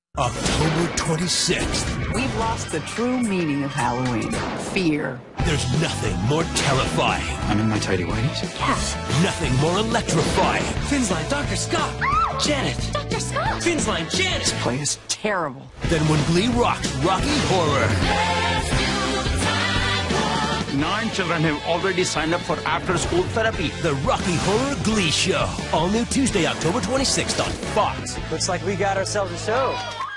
October 26th. We've lost the true meaning of Halloween. Fear. There's nothing more terrifying. I'm in my tidy whities. Yeah. Nothing more electrifying. Finn's line, Dr. Scott. Janet. Dr. Scott. Finn's line, Janet. This play is terrible. Than when Glee rocks Rocky Horror. 9 children have already signed up for after-school therapy. The Rocky Horror Glee Show. All new Tuesday, October 26th on Fox. Looks like we got ourselves a show.